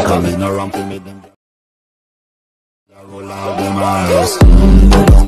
coming around to me them. I roll out them eyes.